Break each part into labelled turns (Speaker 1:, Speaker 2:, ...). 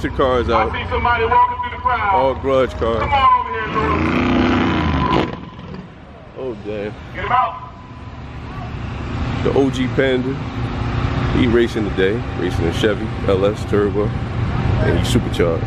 Speaker 1: collector cars out.
Speaker 2: I see somebody walking through the crowd.
Speaker 1: All grudge cars.
Speaker 2: Come on over here, Lord.
Speaker 1: Oh damn.
Speaker 2: Get him out.
Speaker 1: The OG Panda. He racing today. Racing a Chevy LS Turbo. And he's supercharged.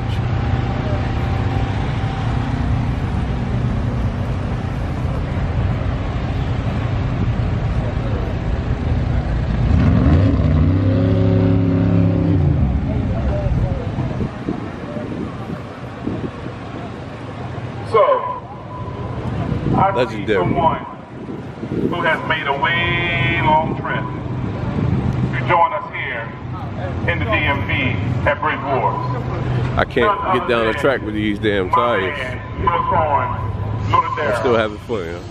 Speaker 1: Legendary.
Speaker 2: Someone who has made a way long trip to join us here in the DMV at Bridge Wars.
Speaker 1: I can't get down the track with these damn tires. I'm still having fun, you know?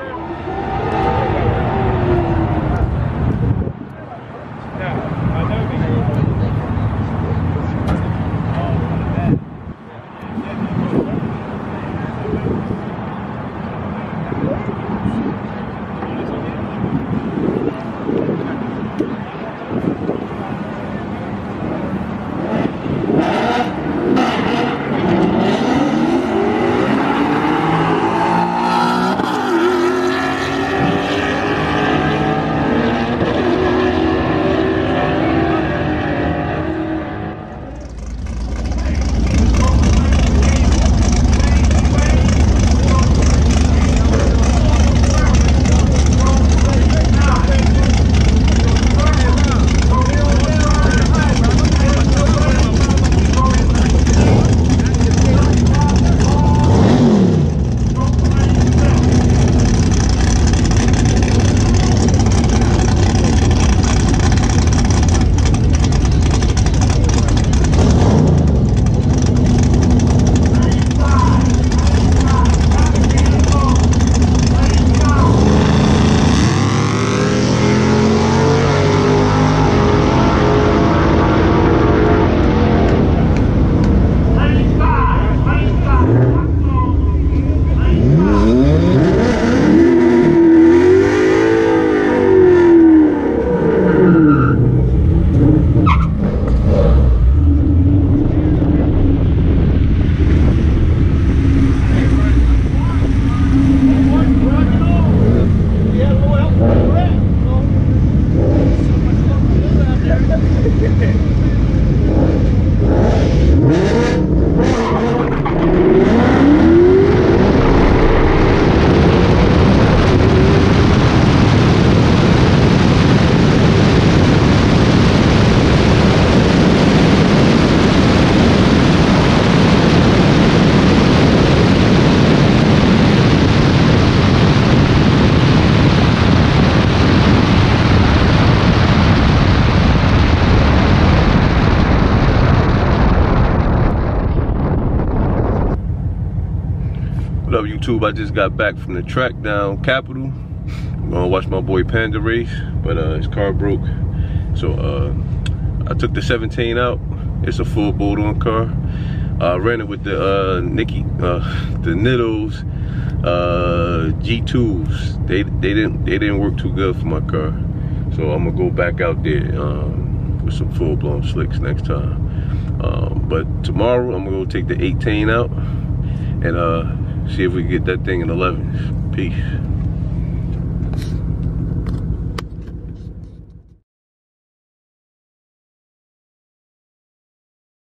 Speaker 1: What up, YouTube? I just got back from the track down Capitol. I'm gonna watch my boy Panda race, but his car broke. So I took the 17 out. It's a full bolt-on car. I ran it with the the Nittos G2s. They didn't work too good for my car. So I'm gonna go back out there with some full-blown slicks next time. But tomorrow I'm gonna go take the 18 out and see if we can get that thing in 11s. Peace.